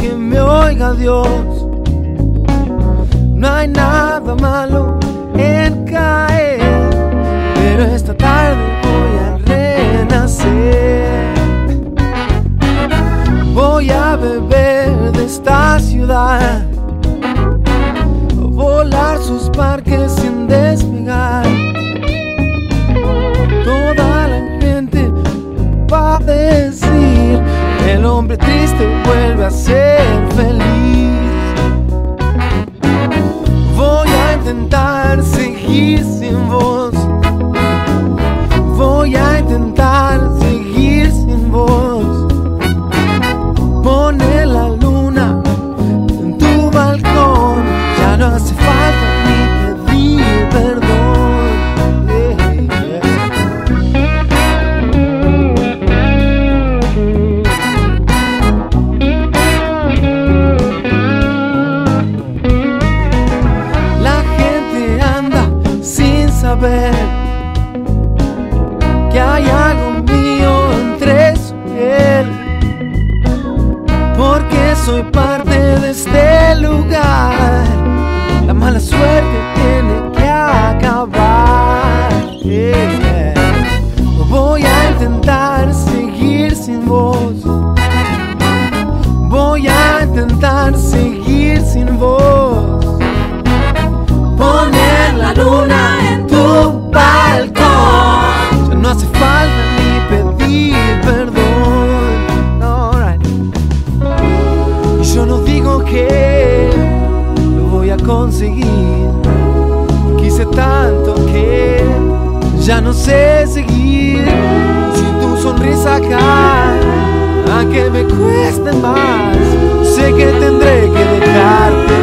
que me oiga Dios. No hay nada malo en caer, pero esta tarde voy a renacer. Voy a beber de esta ciudad, volar sus parques sin despegar. Toda la gente va a decir: el hombre triste vuelve a ser feliz. Voy a intentar seguir sin vos. Voy a intentar seguir sin vos. Pone la luna en tu balcón, ya no hace falta ni pedir perdón. La gente anda sin saber que hay algo mío entre su piel, porque soy parte de este lugar. La mala suerte tiene que acabar. Voy a intentar seguir sin vos. Voy a intentar seguir sin vos. Poner la luna en tu balcón, ya no hace falta ni pedir perdón. Alright. Y yo no digo que lo voy a conseguir. Quise tanto que ya no sé seguir sin tu sonrisa acá. Aunque me cueste más, sé que tendré que dejarte.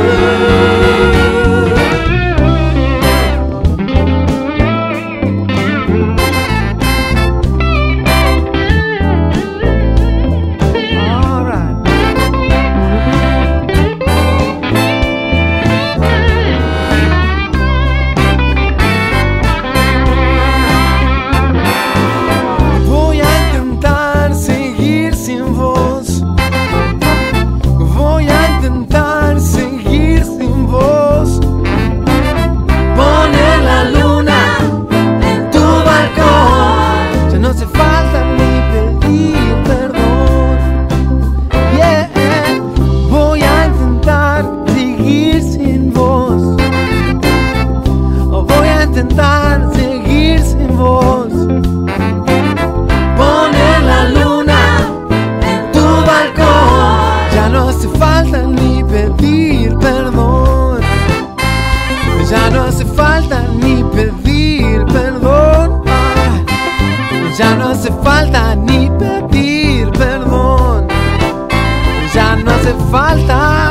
Ya no hace falta ni pedir perdón. Ya no hace falta ni pedir perdón. Ya no hace falta.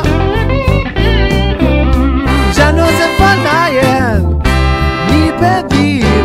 Ya no hace falta, yeah, ni pedir